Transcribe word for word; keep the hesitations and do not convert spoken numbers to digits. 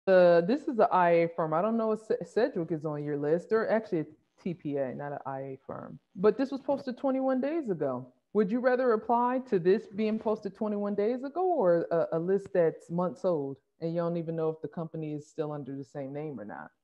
Uh, this is an I A firm. I don't know if Ce- Sedgwick is on your list. They're actually a T P A, not an I A firm. But this was posted twenty-one days ago. Would you rather apply to this being posted twenty-one days ago or a, a list that's months old and you don't even know if the company is still under the same name or not?